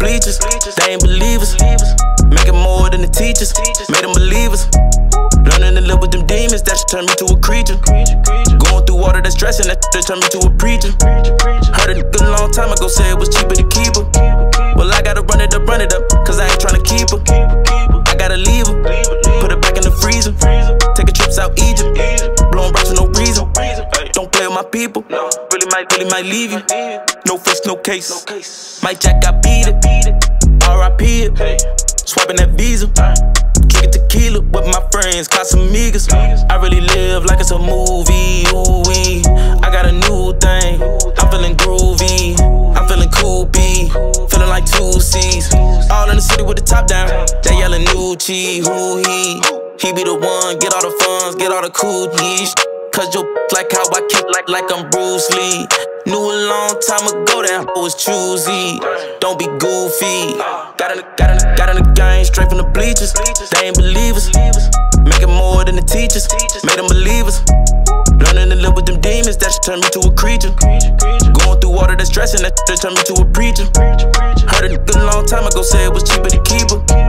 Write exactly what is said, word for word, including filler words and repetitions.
bleachers, they ain't believers. Making more than the teachers, made them believers. Learning to live with them demons, that shit turned me to a creature. Going through water that's stressing, that shit turned me to a preacher. Heard a nigga a long time ago say it was cheaper to keep her. Well, I gotta run it up, run it up, cause I ain't tryna keep her. I gotta leave her, put her back in the freezer. Taking trips out Egypt, blowing rocks for no reason. Don't play with my people, really might, really might leave you. No face, no case. Mike Jack, I beat it, R I P it. Swiping that visa, kicking tequila with my friends, Casamigas. I really live like it's a movie, ooh wee. I got a new thing, I'm feeling groovy. I'm feeling cool B, feeling like two C's. All in the city with the top down, they yelling Noochie, who he? He be the one, get all the funds, get all the cookies. Cause your like how I kick like, like I'm Bruce Lee. Knew a long time ago that I was choosy. Don't be goofy. Got in, the, got, in the, got in the game straight from the bleachers. They ain't believers. Making more than the teachers, made them believers. Learning to live with them demons, that shit turned me to a creature. Going through water that's stressing, that shit turned me to a preacher. Heard a nigga a long time ago say it was cheaper to keep her.